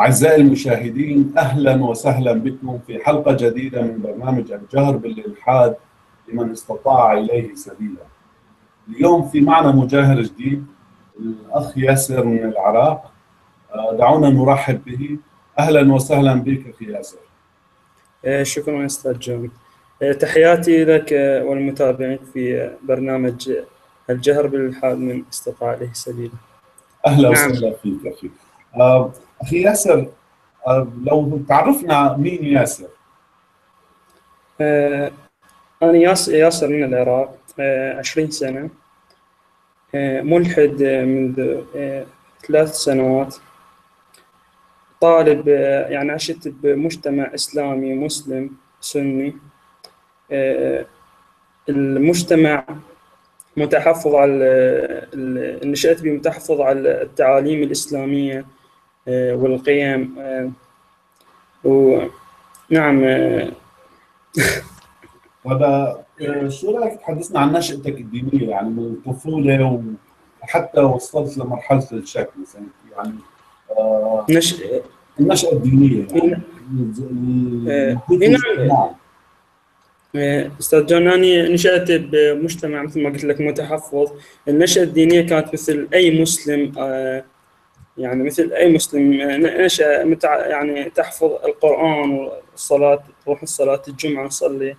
أعزائي المشاهدين، أهلا وسهلا بكم في حلقة جديدة من برنامج الجهر بالإلحاد لمن استطاع إليه سبيلا. اليوم في معنا مجاهر جديد، الأخ ياسر من العراق. دعونا نرحب به. أهلا وسهلا بك أخي ياسر. شكرا أستاذ جون. تحياتي لك والمتابعين في برنامج الجهر بالإلحاد من استطاع إليه سبيلا. أهلا نعم. وسهلا فيك أخي. أخي ياسر، لو تعرفنا مين ياسر؟ أنا ياسر من العراق، 20 سنة، ملحد منذ 3 سنوات، طالب، يعني عشت بمجتمع إسلامي مسلم سني. المجتمع متحفظ على نشأت به متحفظ على التعاليم الإسلامية والقيم. ونعم. هذا شو رايك تحدثنا عن نشأتك الدينية، يعني من الطفولة وحتى وصلت لمرحلة الشك مثلا، يعني النشأة الدينية، يعني المحيط نعم. الاجتماعي. أستاذ جون، أنا نشأت بمجتمع مثل ما قلت لك متحفظ. النشأة الدينية كانت مثل أي مسلم، يعني مثل أي مسلم نشأ يعني تحفظ القرآن والصلاة، تروح الصلاة الجمعة نصلي،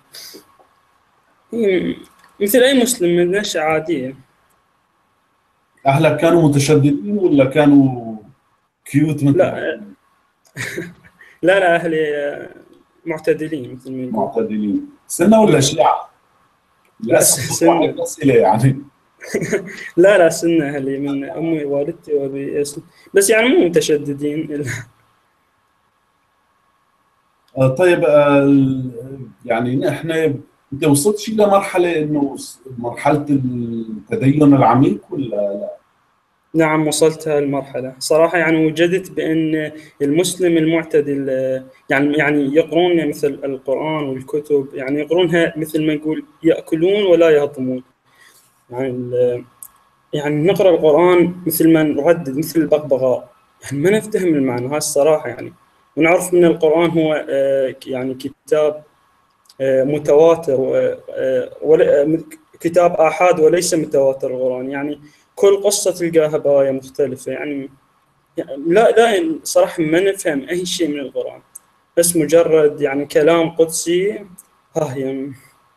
مثل أي مسلم نشأة عادية. أهلك كانوا متشددين ولا كانوا كيوت مثل لا لا، أهلي معتدلين مثل ما نقول. معتدلين؟ سنة ولا شيعة؟ لا للأسف بطلع عليك سنة. أسئلة يعني. لا سنة، أهلي من أمي والدتي وأبي، بس يعني مو متشددين. طيب، يعني احنا، انت وصلت شيء لمرحلة انه مرحلة التدين العميق ولا؟ نعم، وصلت هالمرحلة صراحة. يعني وجدت بأن المسلم المعتدل، يعني يقرون مثل القرآن والكتب، يعني يقرونها مثل ما نقول يأكلون ولا يهضمون. يعني نقرأ القرآن مثل ما نردد مثل البغبغاء، يعني ما نفتهم المعنى هاي الصراحة. يعني ونعرف من القرآن هو يعني كتاب متواتر، كتاب آحاد وليس متواتر القرآن. يعني كل قصة تلقاها بآية مختلفة. يعني لا صراحة ما نفهم أي شيء من القرآن، بس مجرد يعني كلام قدسي. ها يعني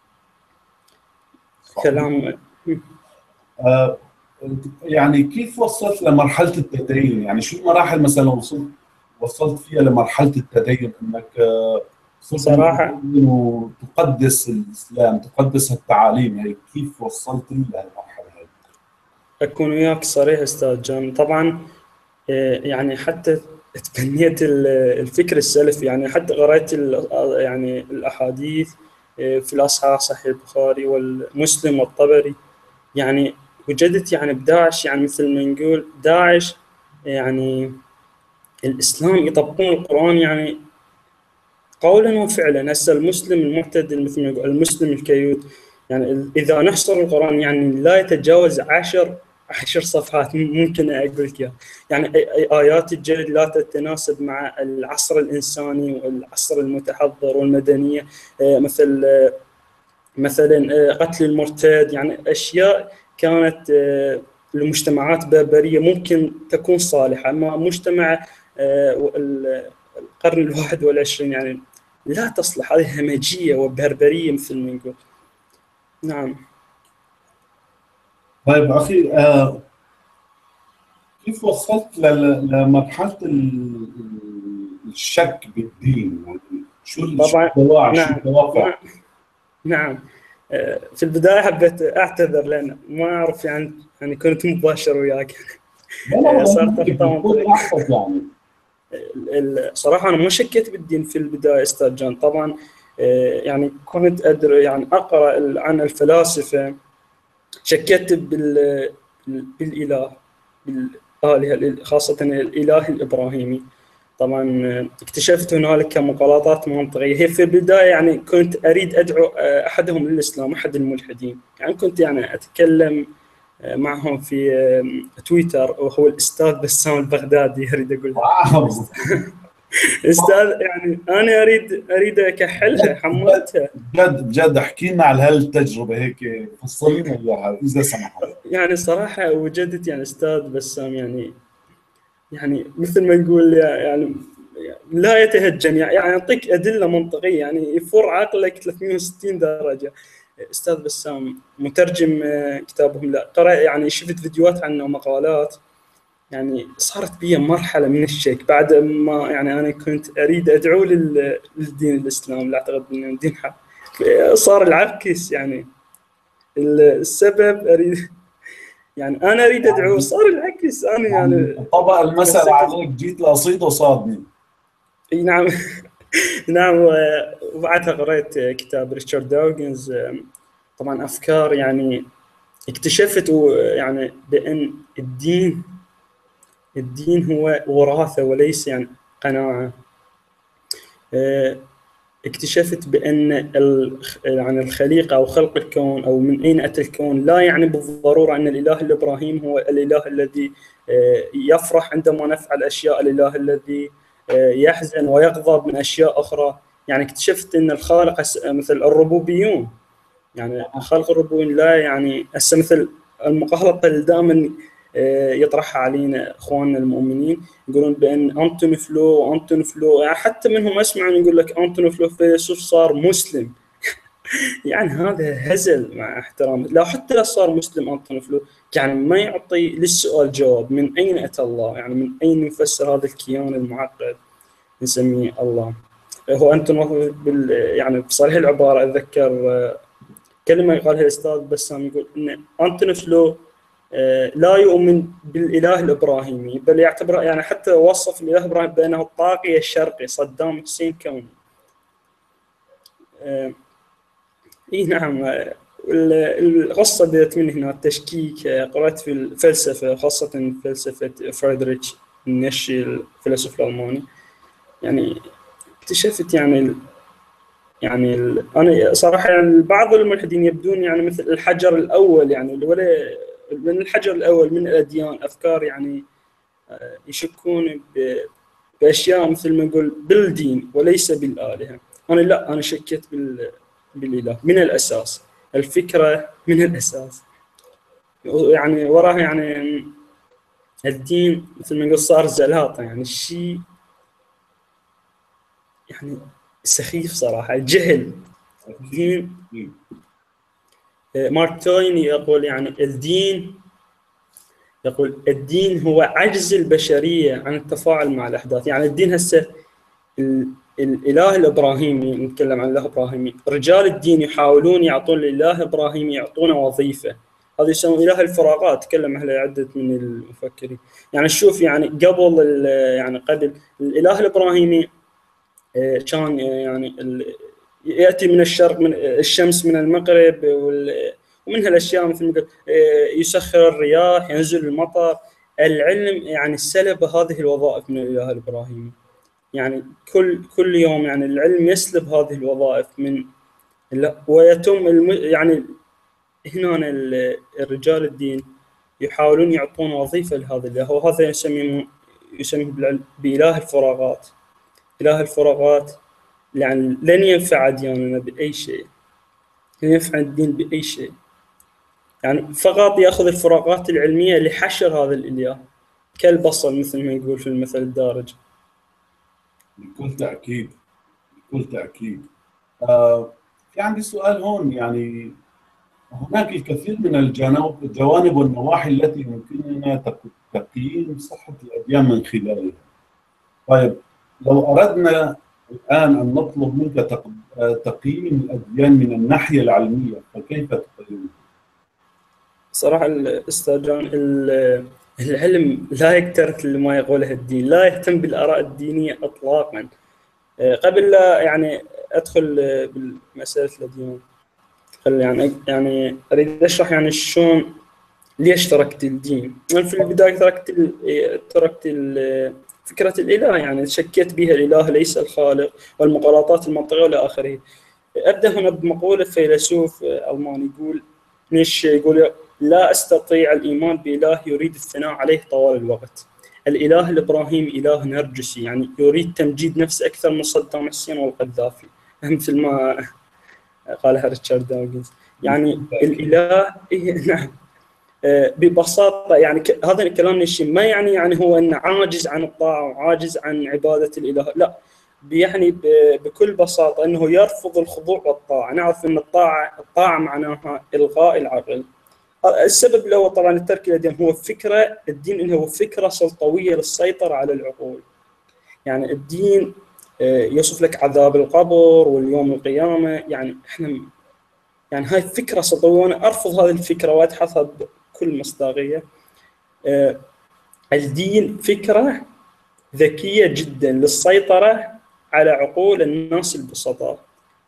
صحيح. كلام. آه، يعني كيف وصلت لمرحلة التدين؟ يعني شو المراحل مثلا وصلت فيها لمرحلة التدين، انك صرت صراحة متدين وتقدس الاسلام، تقدس التعاليم، هي كيف وصلت لهالمرحلة هاي؟ أكون وياك صريح أستاذ جان. طبعا يعني حتى تبنيت الفكر السلفي، يعني حتى قرأت يعني الأحاديث في الأصحاح، صحيح البخاري والمسلم والطبري. يعني وجدت يعني بداعش، يعني مثل ما نقول داعش، يعني الإسلام يطبقون القرآن يعني قولا وفعلا. هسه المسلم المعتدل مثل ما يقول المسلم الكيوت، يعني إذا نحصر القرآن يعني لا يتجاوز 10 صفحات ممكن أقول لك. يعني آيات الجلد لا تتناسب مع العصر الإنساني والعصر المتحضر والمدنية، مثلا قتل المرتد. يعني أشياء كانت لمجتمعات بربرية ممكن تكون صالحة، أما مجتمع القرن 21 يعني لا تصلح. هذه همجية وبربرية مثل ما نقول. نعم. طيب أخي، كيف وصلت لمرحلة الشك بالدين؟ يعني شو طبعا. الدواعي، شو نعم. الدوافع؟ نعم. في البداية حبيت أعتذر لأن ما أعرف، يعني كنت مباشر وياك. لا لا، ولا صارت يهمك، أخطاء خذ منطقية. راحتك يعني. صراحة أنا ما شكيت بالدين في البداية أستاذ جان. طبعا يعني كنت أدري، يعني أقرأ عن الفلاسفة. شكيت بالإله، بالآلهة، خاصة الإله الإبراهيمي. طبعا اكتشفت هنالك مغالطات منطقية. هي في البداية يعني كنت أريد أدعو أحدهم للإسلام، أحد الملحدين. يعني كنت يعني أتكلم معهم في تويتر، وهو الأستاذ بسام البغدادي. أريد أقول واو. أستاذ، يعني أنا أريد أكحلها، حملتها. بجد احكي لنا على هالتجربة هيك، فصل لنا إياها إذا سمحت. يعني صراحة وجدت يعني أستاذ بسام، يعني مثل ما نقول يعني لا يتهجن، يعني يعطيك أدلة منطقية، يعني يفر عقلك 360 درجة. أستاذ بسام مترجم كتابهم، لا قرأ يعني، شفت فيديوهات عنه ومقالات. يعني صارت بي مرحلة من الشك بعد ما يعني أنا كنت أريد أدعو للدين الإسلام، لا أعتقد أنه دين حق. صار العكس يعني، السبب أريد، يعني أنا أريد أدعو، يعني صار العكس. أنا يعني طبق المثل تمسكت. عليك، جيت لقصيد وصادني. اي نعم. نعم. وبعدها قرأت كتاب ريتشارد داوكنز. طبعا أفكار يعني، اكتشفت يعني بأن الدين هو وراثة وليس يعني قناعة. آه، اكتشفت بأن يعني الخليقة أو خلق الكون أو من أين أتى الكون لا يعني بالضرورة أن الإله الإبراهيم هو الإله الذي يفرح عندما نفعل أشياء، الإله الذي يحزن ويغضب من أشياء أخرى. يعني اكتشفت أن الخالق مثل الربوبيون، يعني خلق الربوبيون لا يعني هسه مثل المقالطة اللي دائما يطرحها علينا اخواننا المؤمنين، يقولون بان انتون فلو يعني حتى منهم اسمع يقول لك انتون فلو فيلسوف صار مسلم. يعني هذا هزل مع احترامي، لو حتى لو صار مسلم انتون فلو، يعني ما يعطي للسؤال جواب من اين اتى الله، يعني من اين نفسر هذا الكيان المعقد نسميه الله. هو انتون يعني بصريح العباره اتذكر كلمة قالها الأستاذ بسام، يقول إن أنتون فلو لا يؤمن بالإله الإبراهيمي، بل يعتبر يعني حتى وصف الإله الإبراهيمي بأنه الطاغية الشرقي صدام حسين كوني. إي نعم. القصة بدأت من هنا التشكيك. قرأت في الفلسفة، خاصة فلسفة فريدريتش نيتشه الفيلسوف الألماني. يعني اكتشفت أنا صراحة يعني بعض الملحدين يبدون يعني مثل الحجر الأول، يعني ولا من الحجر الأول من الأديان، أفكار يعني يشكون بأشياء مثل ما نقول بالدين وليس بالآلهة. أنا لا، أنا شكيت بالإله من الأساس، الفكرة من الأساس، يعني وراها يعني الدين مثل ما نقول صار زلاطة، يعني الشيء يعني سخيف صراحة، جهل. الدين مارك توين يقول يعني الدين هو عجز البشرية عن التفاعل مع الأحداث. يعني الدين هسه الإله الإبراهيمي، نتكلم عن الإله الإبراهيمي، رجال الدين يحاولون يعطون لله إبراهيمي يعطونه وظيفة، هذا يسمون إله الفراغات، تكلم عليه عدة من المفكرين. يعني شوف يعني قبل الإله الإبراهيمي كان يعني يأتي من الشرق، من الشمس من المغرب، ومن هالأشياء مثل ما يسخر الرياح، ينزل المطر. العلم يعني سلب هذه الوظائف من الإله الإبراهيمي، يعني كل يوم يعني العلم يسلب هذه الوظائف من ويتم يعني هنا الرجال الدين يحاولون يعطون وظيفة لهذا الإله، وهذا يسميه بإله الفراغات. إله الفراغات يعني لن ينفع أدياننا بأي شيء، لن ينفع الدين بأي شيء، يعني فقط يأخذ الفراغات العلمية لحشر هذا الإله كالبصل مثل ما يقول في المثل الدارج. بكل تأكيد، بكل تأكيد. في عندي سؤال هون، يعني هناك الكثير من الجوانب والنواحي التي يمكننا تقييم صحة الأديان من خلالها. طيب، لو أردنا الآن أن نطلب منك تقييم الأديان من الناحية العلمية، فكيف تقيمها؟ صراحة الأستاذ جان، العلم لا يكترث لما يقوله الدين، لا يهتم بالآراء الدينية إطلاقا. قبل لا يعني أدخل بالمسألة الأديان، يعني أريد أشرح يعني شلون ليش تركت الدين. أنا في البداية تركت فكرة الإله، يعني شكيت بها الإله ليس الخالق، والمغالطات المنطقية وإلى آخره. أبدأ هنا بمقولة فيلسوف ألماني يقول نيتشه، يقول لا أستطيع الإيمان بإله يريد الثناء عليه طوال الوقت. الإله الإبراهيمي إله نرجسي، يعني يريد تمجيد نفسه أكثر من صدام حسين والقذافي، مثل ما قالها ريتشارد داوكنز. يعني الإله نعم ببساطة، يعني هذا الكلام الشيء ما يعني هو أنه عاجز عن الطاعة وعاجز عن عبادة الإله، لا، يعني بكل بساطة أنه يرفض الخضوع والطاعة. نعرف أن الطاعة معناها إلغاء العقل. السبب له طبعا الترك الدين هو فكرة، الدين إنه هو فكرة سلطوية للسيطرة على العقول. يعني الدين يوصف لك عذاب القبر واليوم القيامة، يعني إحنا يعني هاي فكرة سلطوية، وأنا أرفض هذه الفكرة وأدحضها بكل مصداقية. الدين فكرة ذكية جدا للسيطرة على عقول الناس البسطاء.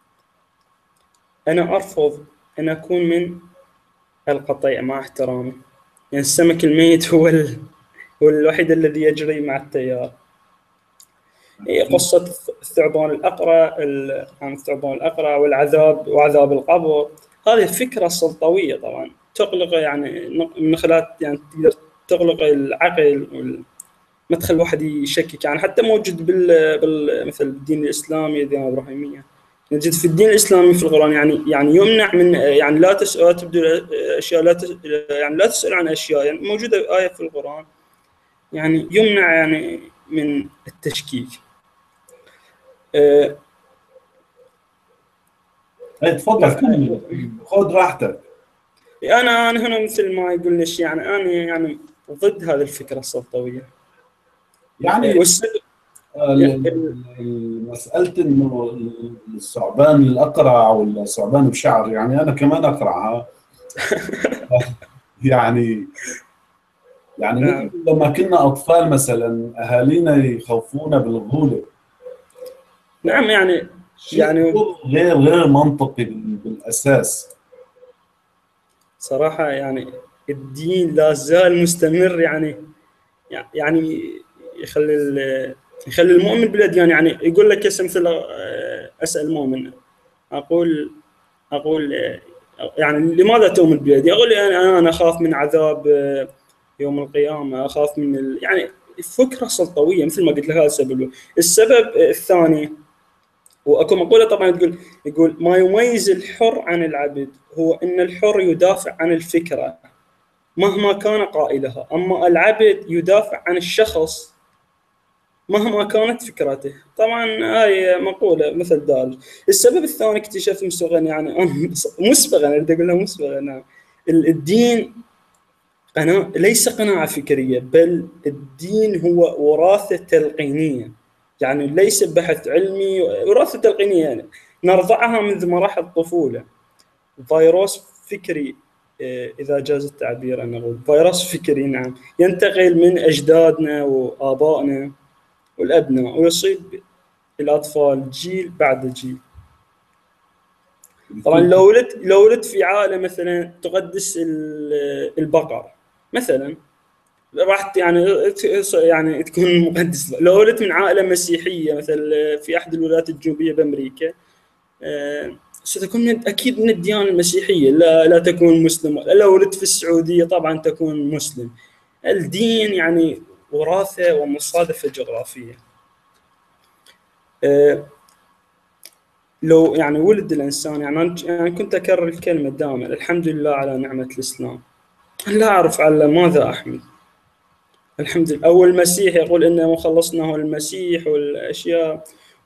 أنا أرفض أن أكون من القطيع مع احترامي، يعني السمك الميت هو الوحيد الذي يجري مع التيار. هي قصة الثعبان الأقرع، الثعبان الأقرع والعذاب وعذاب القبر، هذه فكرة سلطوية طبعا تقلق، يعني من خلال يعني تقدر تغلق العقل ما تخلي الواحد يشكك. يعني حتى موجود مثل الدين الإسلامي، الدين الإبراهيمية، نجد في الدين الإسلامي في القرآن يعني يمنع من، يعني لا تبدو أشياء، يعني لا تسأل عن أشياء، يعني موجودة آية في القرآن يعني يمنع يعني من التشكيك. تفضل خذ راحتك. أنا هنا مثل ما يقول ليش، يعني أنا يعني ضد هذه الفكرة السلطوية. يعني مسألة إنه الثعبان الأقرع ولا الثعبان بشعر، يعني أنا كمان أقرعها. يعني نعم. لما كنا أطفال مثلا أهالينا يخوفونا بالغولة. نعم يعني غير منطقي بالأساس صراحة. يعني الدين لا زال مستمر، يعني يخلي المؤمن بالأديان، يعني يقول لك مثل أسأل المؤمن أقول يعني لماذا تؤمن بالأديان؟ أقول أنا أخاف من عذاب يوم القيامة، أخاف من يعني فكرة سلطوية مثل ما قلت لك. هذا السبب الثاني، واكو مقوله طبعا يقول ما يميز الحر عن العبد هو ان الحر يدافع عن الفكره مهما كان قائلها، اما العبد يدافع عن الشخص مهما كانت فكرته. طبعا هاي مقوله مثل دارج. السبب الثاني اكتشفت مسبقا، يعني انا مسبقا اريد اقول لها مسبقا، نعم، الدين ليس قناعه فكريه، بل الدين هو وراثه تلقينيه، يعني ليس بحث علمي، وراثة تلقينية، يعني نرضعها منذ مراحل الطفولة. فيروس فكري، إذا جاز التعبير أنا أقول فيروس فكري، نعم، ينتقل من أجدادنا وآبائنا والأبناء ويصيب الأطفال جيل بعد جيل. طبعا لو ولدت في عائلة مثلا تقدس البقر مثلا، راح يعني تكون مقدس. لو ولدت من عائله مسيحيه مثل في احد الولايات الجنوبيه بامريكا، ستكون اكيد من الديانه المسيحيه، لا تكون مسلم. لو ولدت في السعوديه طبعا تكون مسلم. الدين يعني وراثه ومصادفه جغرافيه. لو يعني ولد الانسان، يعني كنت اكرر الكلمه دائما، الحمد لله على نعمه الاسلام، لا اعرف على ماذا احمد. الحمد لله. أول المسيح يقول إنه خلصنا هو المسيح والأشياء،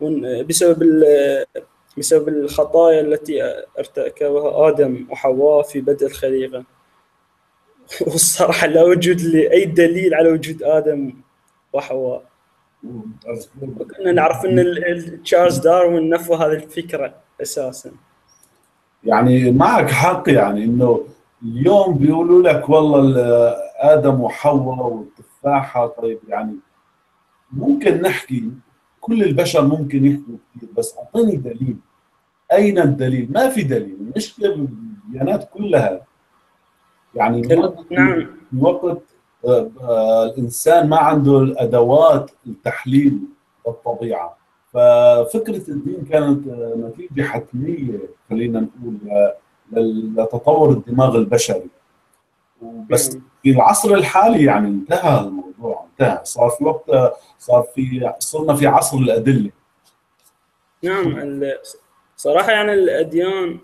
بسبب الخطايا التي ارتكبها آدم وحواء في بدء الخليقة. والصراحة لا وجود لي أي دليل على وجود آدم وحواء. وكنا نعرف إن تشارلز داروين نفى هذه الفكرة أساسا. يعني معك حق، يعني إنه اليوم بيقولوا لك والله آدم وحواء والتفاحة. طيب يعني ممكن نحكي، كل البشر ممكن يحكوا كثير، بس أعطيني دليل. أين الدليل؟ ما في دليل. المشكلة بالديانات كلها، يعني نعم. في وقت الإنسان ما عنده الأدوات التحليل للطبيعة، ففكرة الدين كانت نتيجة حتمية، خلينا نقول، لتطور الدماغ البشري. بس في العصر الحالي يعني انتهى الموضوع، انتهى، صار في وقت، صرنا في عصر الأدلة. نعم. صراحة يعني الأديان،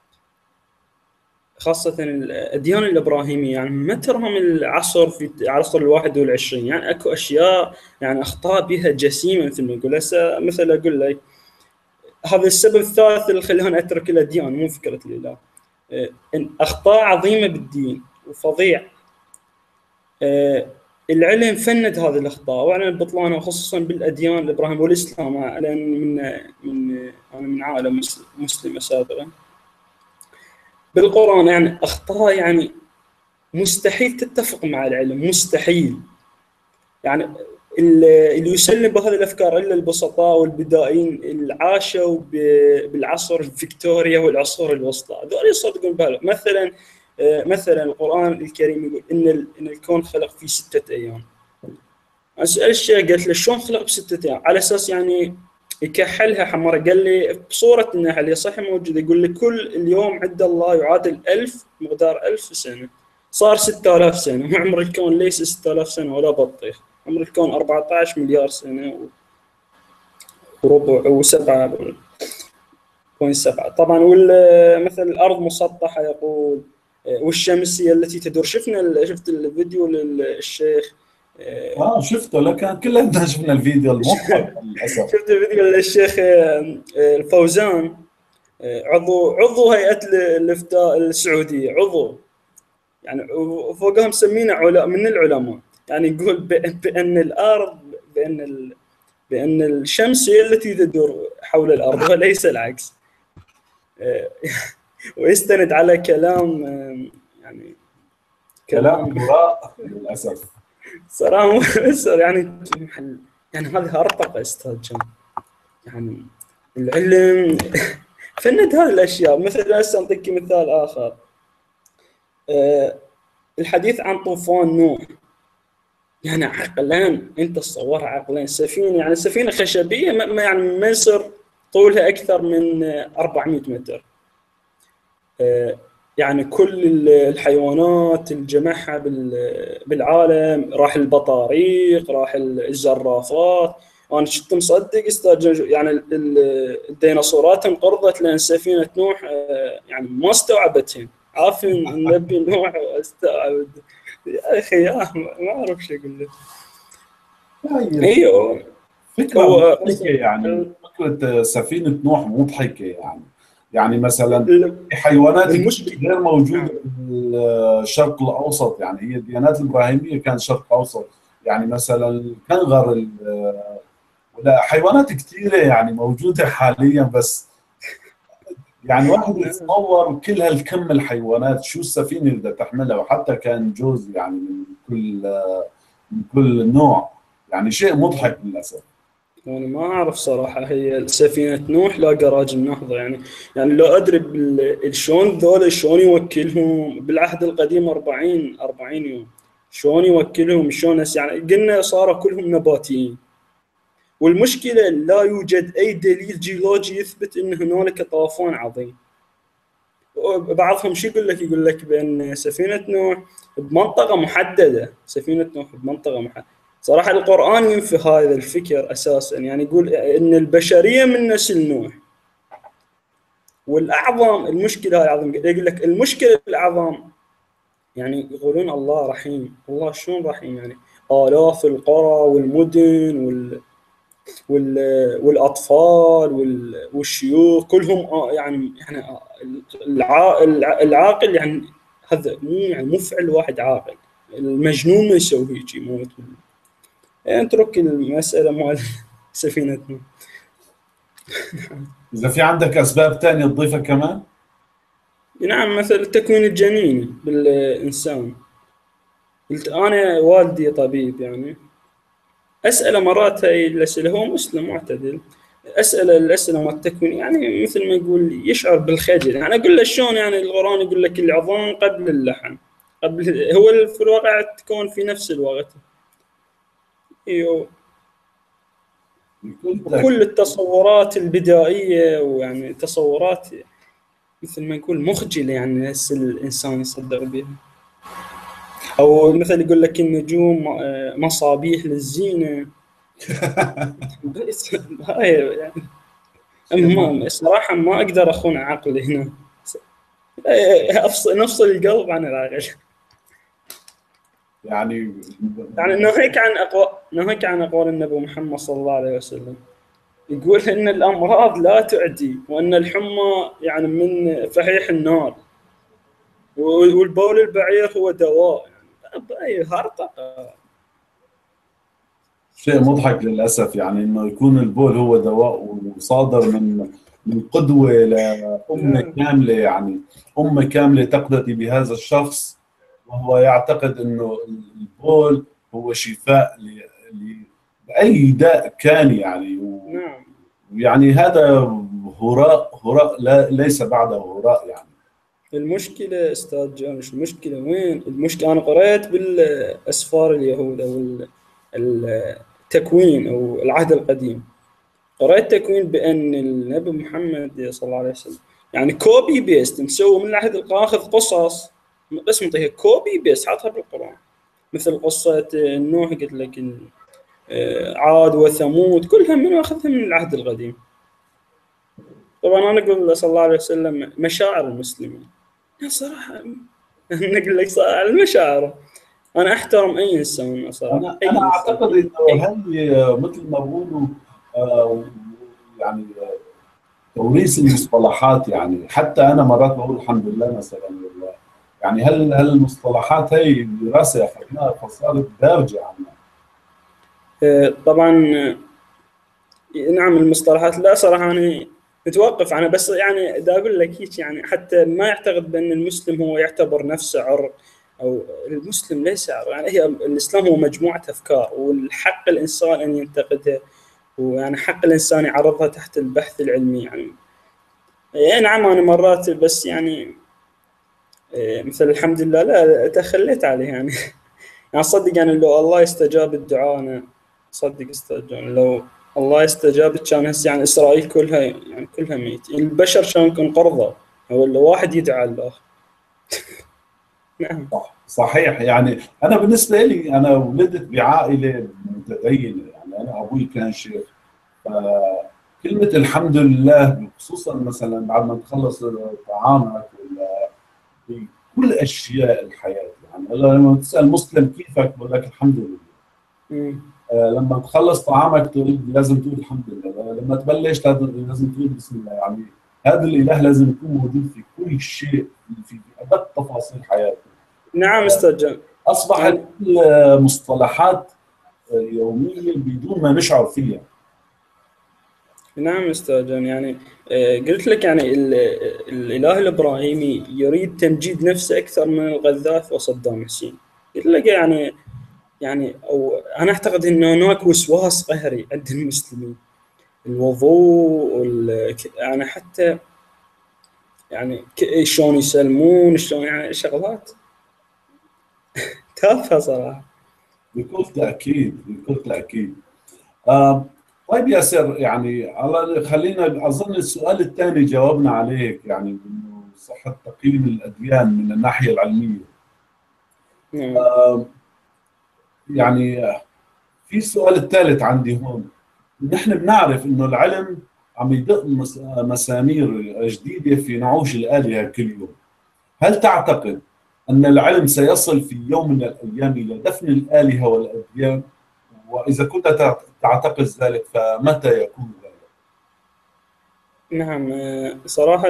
خاصة الأديان الإبراهيمية، يعني ما ترهم العصر في عصر ال21، يعني أكو أشياء يعني أخطاء بها جسيمة مثل ما يقول. هسه مثل أقول لك، هذا السبب الثالث اللي خلاني أترك الأديان، مو فكرة الإله. إن أخطاء عظيمة بالدين وفظيع. العلم فند هذه الأخطاء وأعلن بطلانها، خصوصا بالأديان الإبراهيمية والإسلام، لأن أنا من عائلة مسلمة سابقا. بالقرآن يعني أخطاء يعني مستحيل تتفق مع العلم، مستحيل. يعني اللي يسلم بهذه الأفكار إلا البسطاء والبدائيين اللي عاشوا بالعصر الفيكتوريا والعصور الوسطى، هذول يصدقون بهذا. مثلا القرآن الكريم يقول إن الكون خلق في 6 أيام. أسأل الشيخ، قلت له شلون خلق ب6 أيام؟ على أساس يعني يكحلها حمر. قال لي بصورة النحل، هي صح موجودة، يقول لي كل اليوم عند الله يعادل 1000 مقدار 1000 سنة. صار 6000 سنة، وعمر الكون ليس 6000 سنة ولا بطيخ. عمر الكون 14 مليار سنة وربع و7.7 طبعا. مثل الأرض مسطحة يقول، والشمس هي التي تدور. شفت الفيديو للشيخ؟ شفته، لكن كلنا شفنا الفيديو المضحك للاسف. شفت الفيديو للشيخ الفوزان، عضو هيئة الإفتاء السعودية، عضو يعني، وفوقهم مسمينه من العلماء. يعني يقول بأن الأرض، بأن الشمس هي التي تدور حول الأرض وليس العكس. ويستند على كلام يعني كلام هراء للاسف. صراحة يعني هذه هرطقة استاذ جان. يعني العلم فند هذه الأشياء. مثلا هسه أعطيك مثال آخر، الحديث عن طوفان نوح. يعني عقلا أنت تصور عقلا سفينة، يعني سفينة خشبية يعني ما يصير طولها أكثر من 400 متر. يعني كل الحيوانات الجمعها بالعالم، راح البطاريق، راح الزرافات. وانا كنت مصدق استاذ، يعني الديناصورات انقرضت لان سفينه نوح يعني ما استوعبتهم. عارف النبي نوح استوعب يا اخي، ما اعرف شو اقول لك. ايوه، فكره مضحكه يعني، فكره سفينه نوح مضحكه يعني مثلا حيوانات غير موجوده في الشرق الاوسط. يعني هي الديانات الابراهيميه كانت شرق اوسط، يعني مثلا الكنغر، ولا حيوانات كثيره يعني موجوده حاليا. بس يعني واحد يتصور كل هالكم الحيوانات شو السفينه اللي بدها تحملها، وحتى كان جوز يعني من كل نوع. يعني شيء مضحك للاسف. أنا ما أعرف صراحة هي سفينة نوح لا جراج النهضة. يعني لا أدري شلون ذولا، شلون يوكلهم بالعهد القديم 40 يوم، شلون يوكلهم، شلون يعني قلنا صاروا كلهم نباتيين. والمشكلة لا يوجد أي دليل جيولوجي يثبت أن هنالك طوفان عظيم. بعضهم شو يقول لك بأن سفينة نوح بمنطقة محددة، سفينة نوح بمنطقة محددة. صراحة القرآن ينفي هذا الفكر أساساً. يعني يقول إن البشرية من نسل نوح. والأعظم المشكلة العظيم، يقول لك المشكلة الأعظم، يعني يقولون الله رحيم. الله شلون رحيم؟ يعني آلاف القرى والمدن والأطفال والشيوخ كلهم يعني العاقل، يعني هذا مو فعل واحد عاقل. المجنون ما يسوي هيك موت. اترك المسألة مال سفينتنا. إذا في عندك أسباب تانية تضيفها كمان؟ نعم، مثل التكوين الجنيني بالإنسان. قلت أنا والدي طبيب، يعني أسأله مرات هاي الأسئلة، هو مسلم معتدل، أسأله الأسئلة مال التكوين، يعني مثل ما يقول يشعر بالخجل. يعني أقول له شلون؟ يعني القرآن يقول لك العظام قبل اللحم، هو في الواقع تكون في نفس الوقت. ايوه. وكل التصورات البدائية، ويعني تصورات مثل ما نقول مخجلة، يعني هسه الإنسان يصدق بها. او مثل يقول لك النجوم مصابيح للزينه. بس هاي يعني شيء صراحه ما اقدر اخون عقلي هنا. نفصل القلب عن العقل. يعني يعني ناهيك عن اقوال النبي محمد صلى الله عليه وسلم، يقول ان الامراض لا تعدي، وان الحمى يعني من فحيح النار، والبول البعير هو دواء. يعني اي هرطقه. شيء مضحك للاسف، يعني انه يكون البول هو دواء وصادر من قدوه لامه نعم. كامله، يعني امه كامله تقتدي بهذا الشخص، وهو يعتقد انه البول هو شفاء لاي داء كان، يعني نعم. ويعني هذا هراء ليس بعده هراء يعني. المشكلة أستاذ جون، مش المشكلة وين؟ المشكلة أنا قرأت بالأسفار اليهود أو التكوين أو العهد القديم. قرأت تكوين بأن النبي محمد صلى الله عليه وسلم يعني كوبي بيست مسوي من العهد القديم، أخذ قصص بس منطقة كوبي بيست حاطها بالقرآن. مثل قصة نوح، قلت لك عاد وثمود، كلها من أخذها من العهد القديم. طبعا أنا أقول صلى الله عليه وسلم مشاعر المسلمين صراحة. نقول لك صراحة المشاعر، أنا أحترم أي إنسان صراحة، انا أي إنسان اعتقد انه أي. هل مثل ما بقولوا آه، يعني توريث المصطلحات، يعني حتى انا مرات بقول الحمد لله مثلا والله، يعني هل المصطلحات هي دراسه اخذناها فصارت دارجه عنا. طبعا نعم المصطلحات لا صراحة أنا متوقف عنها، بس يعني دا أقول لك هيك يعني حتى ما يعتقد بأن المسلم هو يعتبر نفسه عرق، أو المسلم ليس عرق. يعني هي الإسلام هو مجموعة أفكار، والحق الإنسان أن ينتقدها، ويعني حق الإنسان يعرضها تحت البحث العلمي. يعني نعم أنا مرات بس يعني مثل الحمد لله لا تخليت عليه يعني. يعني صدق يعني لو الله يستجاب الدعاء، أنا صدق استجاب لو الله يستجاب كان هسه يعني إسرائيل كلها يعني كلها ميت، البشر كان يكون قرضة، هو اللي واحد يدعى الآخر. نعم. صحيح، يعني انا بالنسبه لي انا ولدت بعائله متدينه، يعني انا ابوي كان شيخ، فكلمه الحمد لله خصوصا مثلا بعد ما تخلص طعامك ولا بكل اشياء الحياه، يعني لما تسال مسلم كيفك بقول لك الحمد لله. مم. لما تخلص طعامك لازم تقول الحمد لله، لما تبلش لازم تقول بسم الله، يعني هذا الاله لازم يكون موجود في كل شيء، في ادق تفاصيل حياتك. نعم استاذ. اصبحت يعني مصطلحات يوميه بدون ما نشعر فيها. نعم استاذ يعني قلت لك يعني الإله الإبراهيمي يريد تمجيد نفسه أكثر من القذافي وصدام حسين. قلت لك يعني او انا اعتقد ان هناك وسواس قهري عند المسلمين، الوضوء يعني حتى يعني شلون يسلمون، شلون يعني شغلات تافهه صراحه. بكل تاكيد بكل تاكيد. طيب ياسر، يعني خلينا، اظن السؤال الثاني جاوبنا عليه، يعني انه صحه تقييم الاديان من الناحيه العلميه. نعم. آه، يعني في السؤال الثالث عندي هون. نحن بنعرف انه العلم عم يدق مسامير جديده في نعوش الالهه كل يوم. هل تعتقد ان العلم سيصل في يوم من الايام الى دفن الالهه والاديان؟ واذا كنت تعتقد ذلك فمتى يكون ذلك؟ نعم صراحه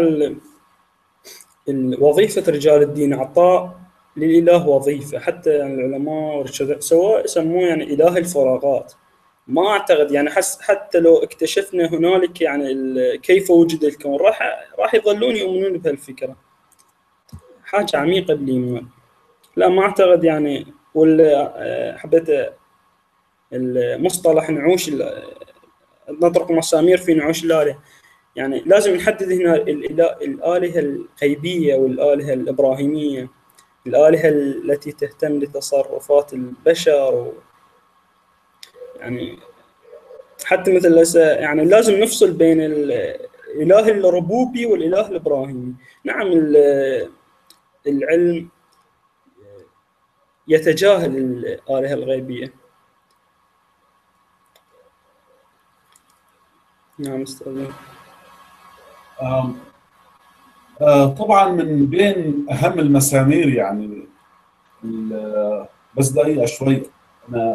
وظيفه رجال الدين اعطاء للاله وظيفه، حتى يعني العلماء سواء يسموه يعني اله الفراغات. ما اعتقد يعني حتى لو اكتشفنا هنالك يعني كيف وجد الكون، راح يظلون يؤمنون بهالفكره. حاجة عميقة بالإيمان. لا ما أعتقد يعني. ولا حبيت المصطلح نعوش نطرق مسامير في نعوش الآلهة. يعني لازم نحدد هنا الآلهة الغيبية والآلهة الإبراهيمية، الآلهة التي تهتم لتصرفات البشر. يعني حتى مثل يعني لازم نفصل بين الإله الربوبي والإله الإبراهيمي. نعم العلم يتجاهل الآلهة الغيبية. نعم أستاذ. طبعا من بين اهم المسامير يعني بس دقيقه شوي انا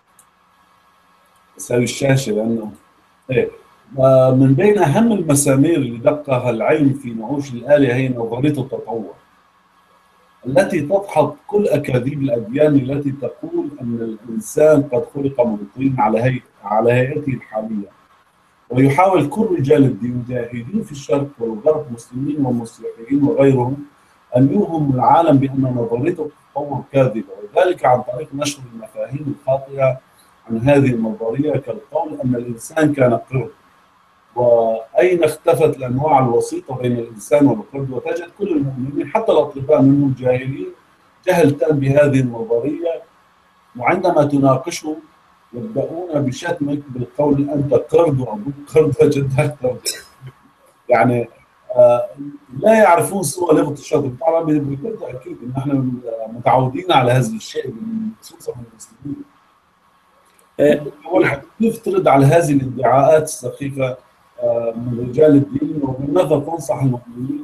اسوي الشاشه لانه ايه. من بين اهم المسامير اللي دقها العلم في نعوش الالهه هي نظريه التطور التي تدحض كل اكاذيب الاديان التي تقول ان الانسان قد خلق من طين على هيئته الحاليه. ويحاول كل رجال الدين جاهدين في الشرق والغرب مسلمين ومسيحيين وغيرهم أن يوهموا العالم بأن نظرية التطور كاذبة، وذلك عن طريق نشر المفاهيم الخاطئة عن هذه النظرية كالقول أن الإنسان كان قرد، وأين اختفت الأنواع الوسيطة بين الإنسان والقرد، وتجد كل المؤمنين حتى الأطباء منهم جاهلين جهل تام بهذه النظرية، وعندما تناقشهم يبدأون بشتمك بالقول أنت قرد وأبوك قرد وجدك قرد. يعني لا يعرفون سوى لغة الشطر. طبعا بكل تأكيد إن احنا متعودين على هذا الشيء خصوصا من المسلمين. أول حاجة كيف ترد على هذه الادعاءات السخيفة من رجال الدين، وبماذا تنصح المؤمنين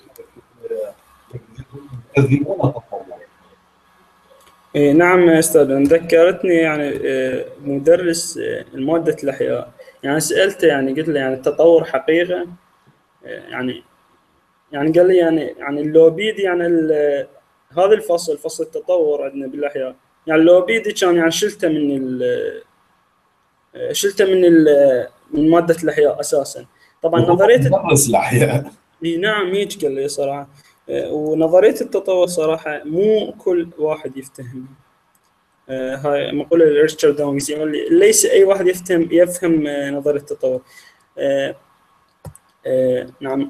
يكذبون التطور؟ نعم أستاذ، ذكرتني يعني مدرس المادة الأحياء، يعني سألته يعني قلت له يعني التطور حقيقة، يعني قال لي يعني اللوبيدي يعني هذا فصل التطور عندنا بالأحياء، يعني اللوبيدي كان يعني شلته من مادة الأحياء أساسا. طبعا نظرية مدرس الأحياء. نعم هيك قال لي صراحة. ونظرية التطور صراحة مو كل واحد يفتهم. هاي مقولة ريتشارد داوكنز، يقول لي ليس أي واحد يفهم نظرية التطور. نعم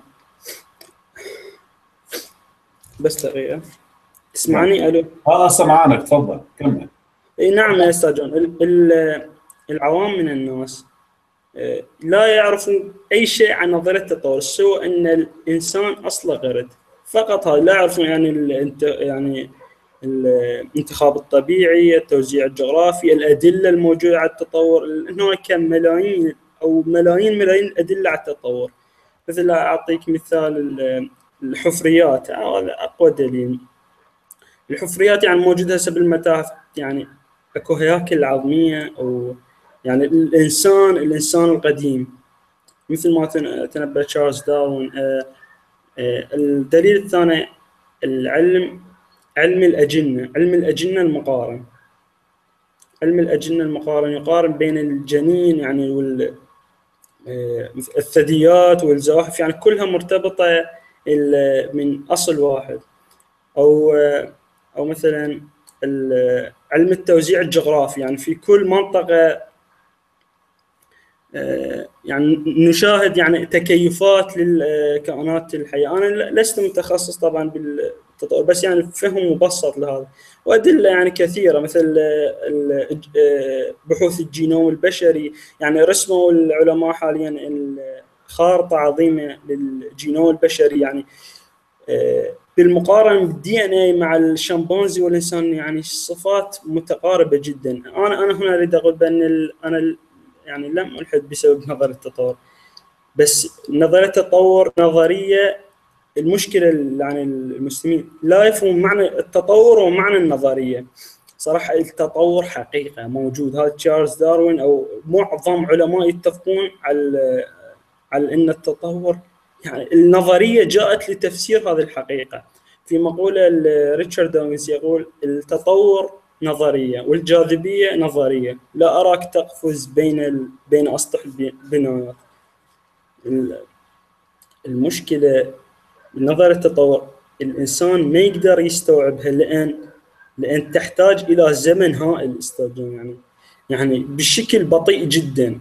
بس دقيقة، تسمعني؟ ألو. سمعانك، تفضل كمل. نعم يا أستاذ جون، العوام من الناس لا يعرفون أي شيء عن نظرية التطور سوى أن الإنسان أصله قرد فقط. هاي لا يعرفون يعني الانتخاب الطبيعي، التوزيع الجغرافي، الأدلة الموجودة على التطور. هناك ملايين أو ملايين الأدلة على التطور. مثل أعطيك مثال الحفريات، هذا أقوى دليل. الحفريات يعني موجودة هسه بالمتاحف، يعني أكو هياكل عظمية أو يعني الإنسان القديم مثل ما تنبأ تشارلز داروين. الدليل الثاني علم الأجنة المقارن. علم الأجنة المقارن يقارن بين الجنين يعني الثدييات والزواحف، يعني كلها مرتبطة من أصل واحد. أو مثلا علم التوزيع الجغرافي، يعني في كل منطقة يعني نشاهد يعني تكيفات للكائنات الحية. أنا لست متخصص طبعا بالتطور، بس يعني فهم مبسط لهذا، وأدلة يعني كثيرة مثل بحوث الجينوم البشري. يعني رسموا العلماء حاليا خارطة عظيمة للجينوم البشري، يعني بالمقارنة بالدي ان اي مع الشمبانزي والإنسان، يعني صفات متقاربة جدا. أنا هنا أريد أقول بأن أنا يعني لم ألحد بسبب نظرية التطور، بس نظرية التطور نظرية. المشكلة يعني المسلمين لا يفهمون معنى التطور ومعنى النظرية. صراحة التطور حقيقة موجود، هذا تشارلز داروين أو معظم علماء يتفقون على أن التطور يعني النظرية جاءت لتفسير هذه الحقيقة. في مقولة ريتشارد داوكنز يقول التطور نظرية والجاذبية نظرية، لا أراك تقفز بين أسطح البنايات. المشكلة بنظرية التطور الإنسان ما يقدر يستوعبها لأن تحتاج إلى زمن هائل استاذ، يعني بشكل بطيء جدا.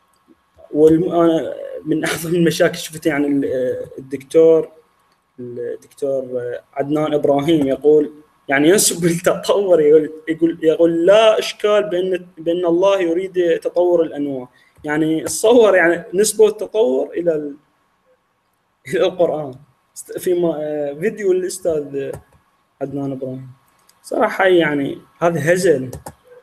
من أعظم المشاكل شفتها يعني الدكتور عدنان إبراهيم يقول يعني ينسب التطور، يقول لا إشكال بأن الله يريد تطور الأنواع. يعني تصور يعني نسبة التطور إلى القرآن في فيديو الأستاذ عدنان إبراهيم. صراحة يعني هذا هزل.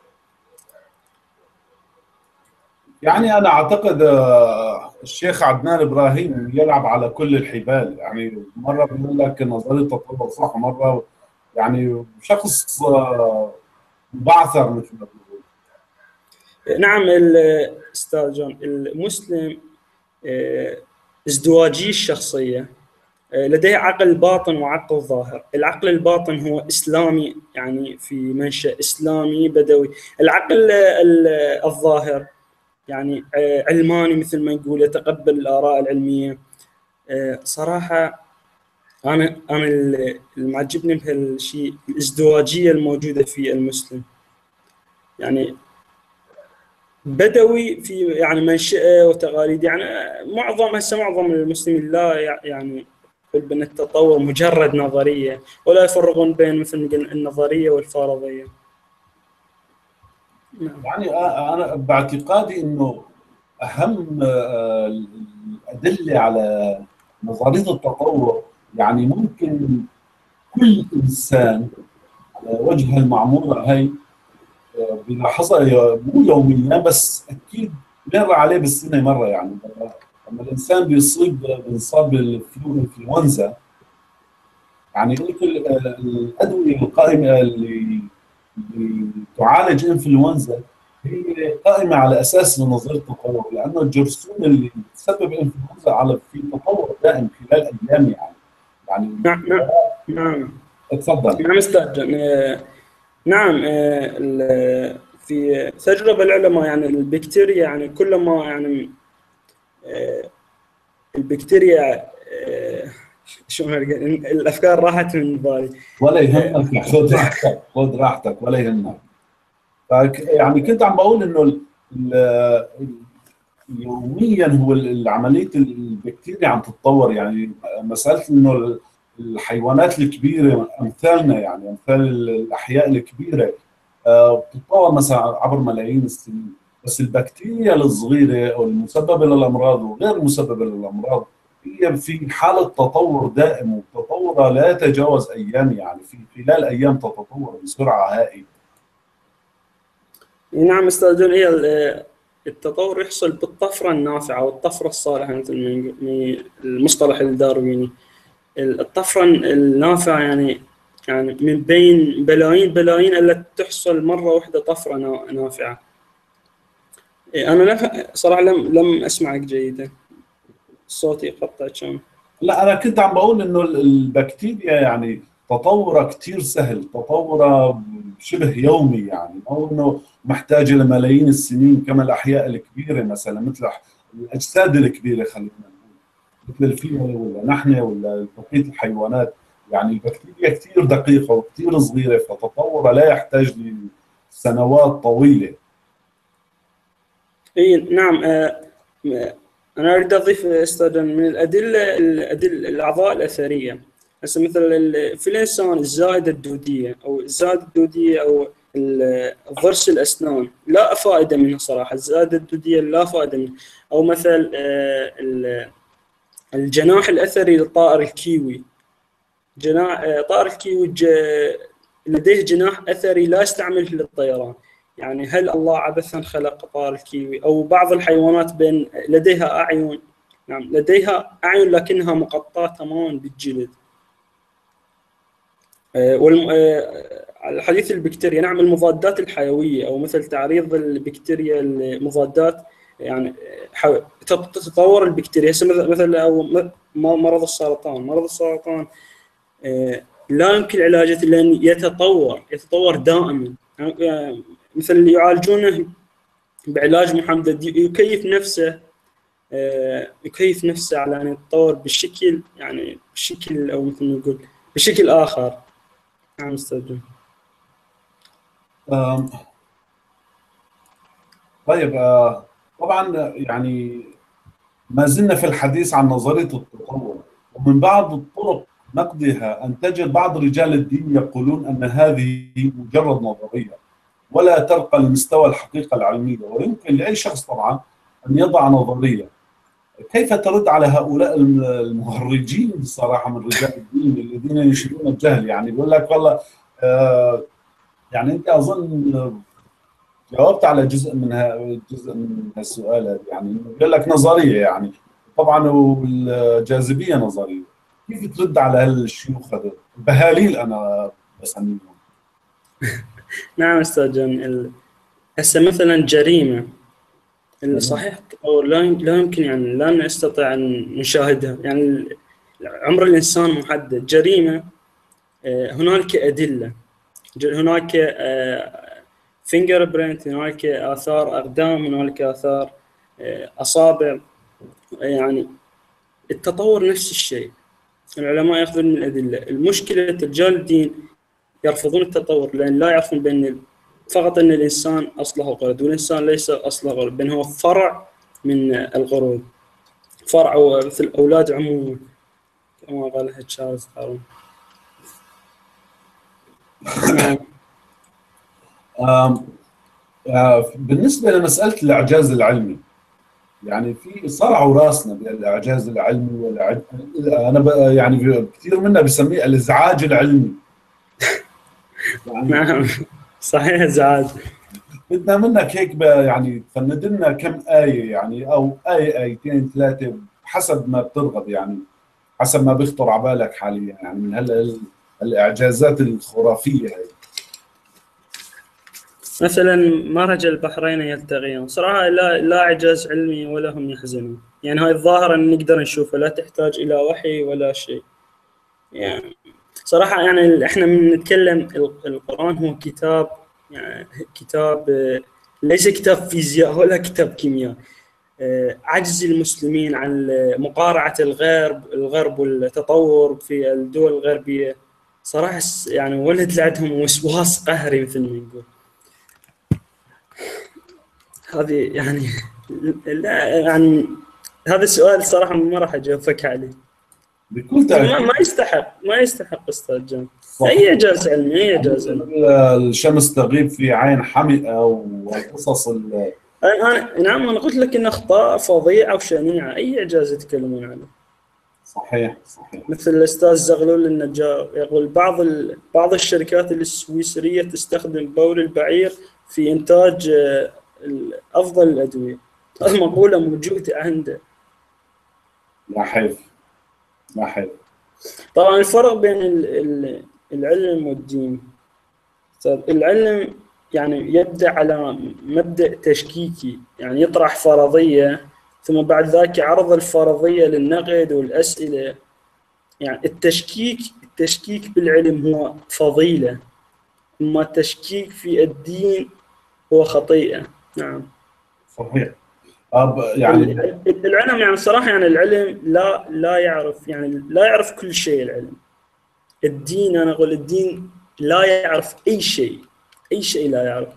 يعني أنا أعتقد الشيخ عدنان إبراهيم يلعب على كل الحبال، يعني مرة بيقول لك نظرية التطور صح، مرة يعني شخص مبعثر مثل ما بيقول. نعم أستاذ جون، المسلم آه، ازدواجي الشخصية، لديه عقل باطن وعقل ظاهر. العقل الباطن هو إسلامي، يعني في منشأ إسلامي بدوي. العقل الظاهر يعني علماني، مثل ما يقول يتقبل الآراء العلمية. صراحة أنا اللي معجبني بهالشيء الازدواجية الموجودة في المسلم، يعني بدوي في يعني منشأه وتقاليد. يعني معظم المسلمين لا يعني يقول بأن التطور مجرد نظرية، ولا يفرقون بين مثل ما قلنا النظرية والفرضية. نعم. يعني أنا باعتقادي إنه أهم الأدلة على نظرية التطور، يعني ممكن كل إنسان على وجه المعمورة هي بيلاحظها مو يوميا بس اكيد مر عليه بالسنه مره. يعني لما الانسان بينصاب بالفلو انفلونزا، يعني كل الادويه القائمه اللي تعالج انفلونزا هي قائمه على اساس نظريه التطور، لانه الجرثومه اللي بتسبب انفلونزا على في تطور دائم خلال ايام يعني نعم. نعم. اتفضل. نعم أستاذ. نعم. في تجربة العلماء يعني البكتيريا، يعني كلما يعني آه، البكتيريا شو الأفكار راحت من بالي. ولا آه، يهمك، خذ راحتك خذ راحتك ولا يهمك. يعني كنت عم بقول انه يوميا هو عمليه البكتيريا عم تتطور. يعني مساله انه الحيوانات الكبيره امثالنا، يعني امثال الاحياء الكبيره بتتطور مثلا عبر ملايين السنين، بس البكتيريا الصغيره او المسببه للامراض وغير المسببه للامراض هي في حاله تطور دائم، وتطورها لا يتجاوز ايام، يعني في خلال ايام تتطور بسرعه هائله. نعم أستاذ جون، هي التطور يحصل بالطفرة النافعة والطفرة الصالحة، مثل ما المصطلح الدارويني. الطفرة النافعة يعني من بين بلايين التي تحصل مرة واحدة طفرة نافعة. أنا صراحة لم أسمعك جيدا، صوتي يقطع كم. لا انا كنت عم بقول انه البكتيريا يعني تطورها كثير سهل، تطورها شبه يومي، يعني او انه محتاجه لملايين السنين كما الاحياء الكبيره، مثلا مثل الاجساد الكبيره، خلينا نقول مثل الفيل ولا نحن ولا بقيه الحيوانات. يعني البكتيريا كثير دقيقه وكثير صغيره، فتطورها لا يحتاج لسنوات طويله. اي نعم. انا اريد اضيف استاذ من الادله الاعضاء الاثريه. هسه مثلا في الانسان الزائده الدوديه او الزائده الدوديه او ضرس الاسنان لا فائده منها صراحه. الزائده الدوديه لا فائده منها. او مثل الجناح الاثري للطائر الكيوي. جناح طائر الكيوي لديه جناح اثري لا يستعمله للطيران. يعني هل الله عبثا خلق طائر الكيوي؟ او بعض الحيوانات بين لديها اعين، نعم لديها اعين لكنها مغطاة تماما بالجلد. على حديث البكتيريا، نعم المضادات الحيويه او مثل تعريض البكتيريا المضادات، يعني تتطور البكتيريا. مثل او مرض السرطان. لا يمكن علاجه لان يتطور دائما. يعني مثل اللي يعالجونه بعلاج محدد يكيف نفسه على ان يتطور بالشكل، يعني بشكل او مثل ما نقول بشكل اخر. نعم استاذ. آم، طيب طبعا يعني ما زلنا في الحديث عن نظرية التطور، ومن بعض الطرق نقدها أن تجد بعض رجال الدين يقولون أن هذه مجرد نظرية ولا ترقى لمستوى الحقيقة العلمية، ويمكن لأي شخص طبعا أن يضع نظرية. كيف ترد على هؤلاء المهرجين بصراحة من رجال الدين الذين ينشرون الجهل؟ يعني بيقول لك والله يعني انت اظن جاوبت على جزء من السؤال هذا، يعني إنه بيقول لك نظريه يعني. طبعا والجاذبيه نظريه. كيف ترد على هالشيوخ هذول بهاليل انا بسميهم؟ نعم أستاذ جان، هسه مثلا جريمة اللي صحيح أو لا يمكن يعني لا نستطيع أن نشاهدها، يعني عمر الإنسان محدد. جريمة هنالك أدلة، هناك فينجر برينت، هنالك آثار أقدام، هنالك آثار أصابع. يعني التطور نفس الشيء، العلماء يأخذون من الأدلة. المشكلة رجال الدين يرفضون التطور لأن لا يعرفون بأن فقط أن الإنسان أصله قرد، والإنسان ليس أصله قرد، بل هو فرع من القرود، فرع مثل الأولاد عموما كما قالها تشارلز داروين. نعم. بالنسبه لمساله الاعجاز العلمي، يعني في صرعوا راسنا بالاعجاز العلمي انا يعني كثير منا بسميه الازعاج العلمي. يعني نعم صحيح زعاد. بدنا منك هيك بقى، يعني تفند لنا كم آية، يعني أو آية آيتين ثلاثة حسب ما بترغب، يعني حسب ما بيخطر على بالك حاليا، يعني من الإعجازات الخرافية هاي. مثلا مرج البحرين يلتقيان، صراحة لا إعجاز علمي ولا هم يحزنون، يعني هاي الظاهرة إن نقدر نشوفها، لا تحتاج إلى وحي ولا شيء. يعني صراحة يعني إحنا من نتكلم القرآن هو كتاب، يعني كتاب ليس كتاب فيزياء ولا كتاب كيمياء. عجز المسلمين عن مقارعة الغرب والتطور في الدول الغربية صراحة يعني ولد لعندهم وسواس قهري مثل ما نقول. هذه يعني لا يعني هذا السؤال صراحة ما راح أجاوبك عليه. بكل ما تأكيد. يستحق أستاذ جان. أي صحيح. إعجاز علمي، أي إعجاز علمي. الشمس تغيب في عين حمئة والقصص نعم أنا قلت لك إن أخطاء فظيعة وشنيعة، أي إعجاز يتكلمون عنه. صحيح صحيح. مثل الأستاذ زغلول النجار يقول بعض الشركات السويسرية تستخدم بول البعير في إنتاج أفضل الأدوية. المقولة موجودة عنده. لا حيف، لا حيف. طبعا الفرق بين العلم والدين. العلم يعني يبدأ على مبدأ تشكيكي، يعني يطرح فرضية ثم بعد ذلك عرض الفرضية للنقد والأسئلة. يعني التشكيك بالعلم هو فضيلة، أما التشكيك في الدين هو خطيئة. نعم. صحيح. يعني العلم يعني صراحة يعني العلم لا يعرف، يعني لا يعرف كل شيء العلم. الدين أنا أقول الدين لا يعرف أي شيء، أي شيء لا يعرف.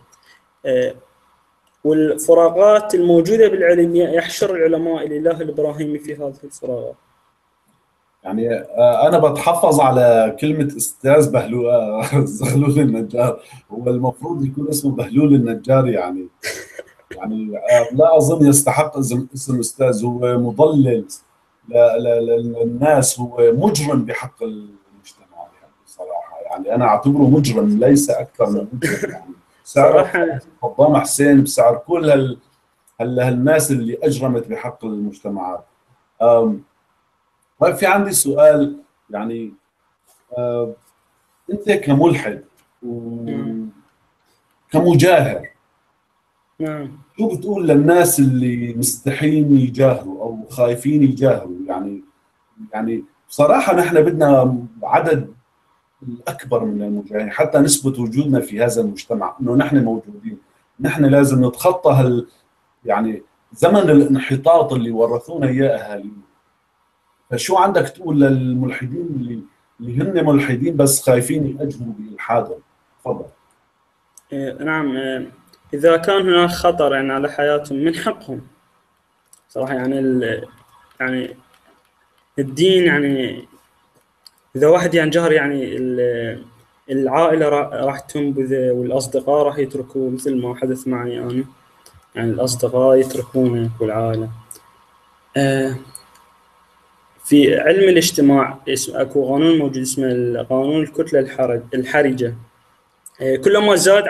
والفراغات الموجودة بالعلم يحشر العلماء الإله الإبراهيمي في هذه الفراغات. يعني انا بتحفظ على كلمه استاذ بهلول زغلول النجار. هو المفروض يكون اسمه بهلول النجار يعني. يعني لا اظن يستحق اسم استاذ. هو مضلل للناس، هو مجرم بحق المجتمع يعني بصراحه. يعني انا اعتبره مجرم ليس اكثر من مجرم يعني. سعر صراحة صدام حسين، بسعر كل هالناس اللي اجرمت بحق المجتمعات. طيب في عندي سؤال يعني. آه، انت كملحد نعم. وكمجاهر، نعم. شو بتقول للناس اللي مستحيين يجاهروا او خايفين يجاهروا؟ يعني بصراحة نحن بدنا عدد اكبر من المجاهرين حتى نثبت وجودنا في هذا المجتمع، انه نحن موجودين. نحن لازم نتخطى يعني زمن الانحطاط اللي ورثونا اياه اهالينا. فشو عندك تقول للملحدين اللي هن ملحدين بس خايفين يأجروا بإلحادهم؟ تفضل. نعم. إذا كان هناك خطر يعني على حياتهم من حقهم صراحة. يعني يعني الدين يعني إذا واحد ينجهر يعني العائلة راح تنبذه، والأصدقاء راح يتركوه مثل ما حدث معي أنا. يعني الأصدقاء يتركونك والعائلة. آه، في علم الاجتماع اكو قانون موجود اسمه قانون الكتلة الحرجة. كلما زاد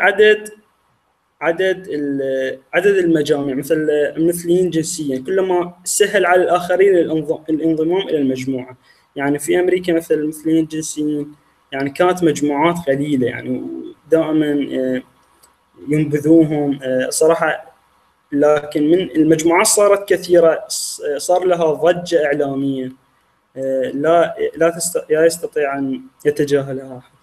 عدد المجامع مثل المثليين جنسيا، كلما سهل على الآخرين الانضمام إلى المجموعة. يعني في أمريكا مثل المثليين الجنسيين يعني كانت مجموعات قليلة يعني، ودائما ينبذوهم صراحة، لكن من المجموعات صارت كثيرة، صار لها ضجة إعلامية لا يستطيع أن يتجاهلها أحد.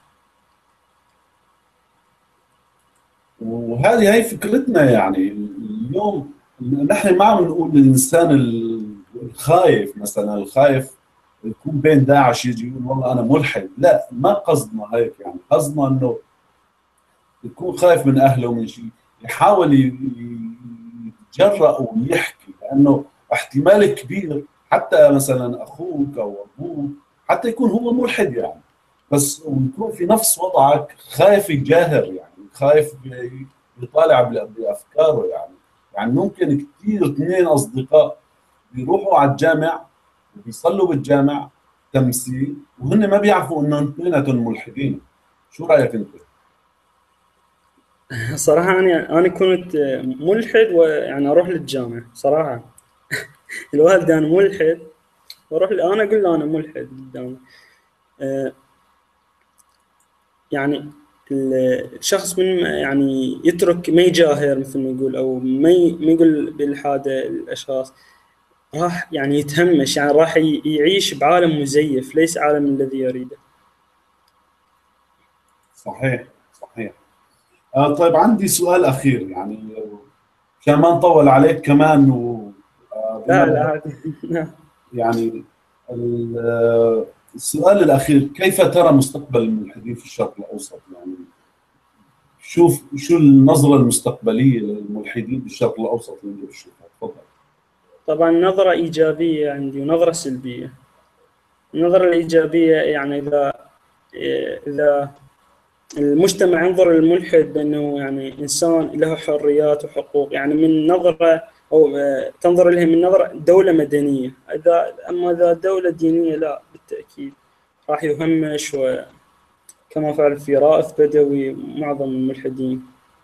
وهذه هي فكرتنا يعني اليوم. نحن ما عم نقول الانسان الخايف، مثلا الخايف يكون بين داعش يجي يقول والله انا ملحد، لا ما قصدنا هيك. يعني قصدنا انه يكون خايف من اهله ومن شيء، يحاول يتجرأ ويحكي، لانه احتمال كبير حتى مثلا اخوك او ابوك حتى يكون هو ملحد يعني، بس ويكون في نفس وضعك خايف يجاهر، يعني خايف يطالع بافكاره يعني. يعني ممكن كثير اثنين اصدقاء بيروحوا على الجامع وبيصلوا بالجامع تمثيل وهن ما بيعرفوا انهم اثنيناتهم ملحدين. شو رايك انت؟ صراحة أنا كنت ملحد، ويعني أروح للجامع صراحة. الوالد أنا ملحد، أنا أقول له أنا ملحد قدامه. يعني الشخص من يعني يترك، ما يجاهر مثل ما يقول، او ما يقول بالحاده الاشخاص، راح يعني يتهمش، يعني راح يعيش بعالم مزيف ليس عالم الذي يريده. صحيح صحيح. طيب عندي سؤال اخير يعني عشان ما نطول عليك كمان لا بما لا عادي. يعني السؤال الاخير، كيف ترى مستقبل الملحدين في الشرق الاوسط؟ يعني شو النظرة المستقبلية للملحدين بالشرق الأوسط اللي انت بتشوفها؟ تفضل. طبعا نظره ايجابيه عندي ونظره سلبيه. النظره الايجابيه يعني اذا المجتمع ينظر للملحد بأنه يعني إنسان له حريات وحقوق، يعني من نظرة، أو تنظر إليه من نظرة دولة مدنية. أما إذا دولة دينية لا، بالتأكيد راح يهمش، وكما فعل في رائف بدوي معظم الملحدين.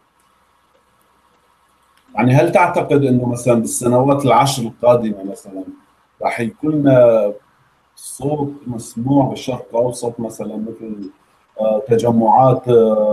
يعني هل تعتقد انه مثلا بالسنوات العشر القادمة مثلا راح يكون لنا صوت مسموع بالشرق الأوسط، مثلا مثل تجمعات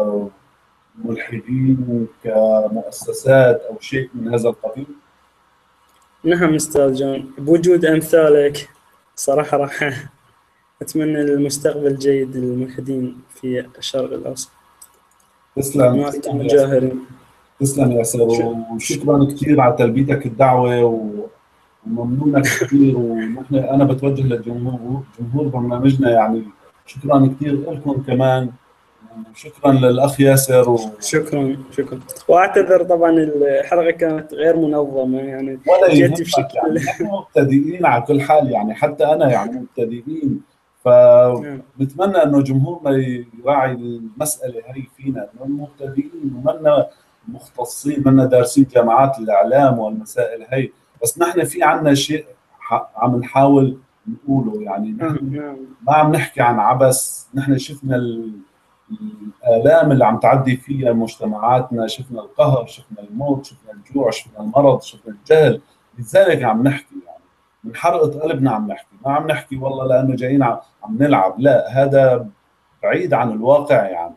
ملحدين كمؤسسات أو شيء من هذا القبيل؟ نعم أستاذ جون، بوجود أمثالك صراحة راح أتمنى المستقبل جيد للملحدين في الشرق الأوسط. تسلم هنالك تسلم يا سيدي. مجاهرين. تسلم يا سيدي، وشكرا كثير على تلبيتك الدعوة وممنونك كثير. ونحن انا بتوجه للجمهور، جمهور برنامجنا يعني، شكرا كثير لكم كمان، وشكرا للاخ ياسر شكرا. واعتذر طبعا، الحلقه كانت غير منظمه يعني، ولا جيت يهمك يعني، بشكل. نحن مبتدئين على كل حال يعني، حتى انا يعني مبتدئين. نعم. فبتمنى انه جمهورنا يراعي المساله هي فينا، انه مبتدئين ومنا مختصين، منا دارسين جامعات الاعلام والمسائل هي، بس نحن في عنا شيء عم نحاول نقوله يعني. نحن نعم. ما عم نحكي عن عبث، نحن شفنا الآلام اللي عم تعدي فيها مجتمعاتنا، شفنا القهر، شفنا الموت، شفنا الجوع، شفنا المرض، شفنا الجهل. لذلك عم نحكي يعني من حرقة قلبنا عم نحكي، ما عم نحكي والله لأنه جايين عم نلعب، لا، هذا بعيد عن الواقع يعني.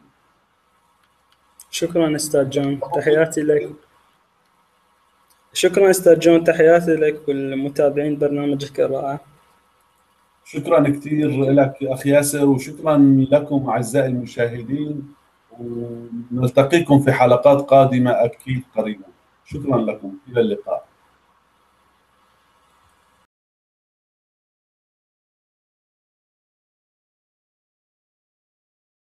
شكرا استاذ جون، تحياتي لك. شكرا استاذ جون، تحياتي لك والمتابعين برنامجك الرائع. شكرا كثير لك أخي ياسر، وشكرا لكم أعزائي المشاهدين، ونلتقيكم في حلقات قادمة أكيد قريبا. شكرا لكم، إلى اللقاء.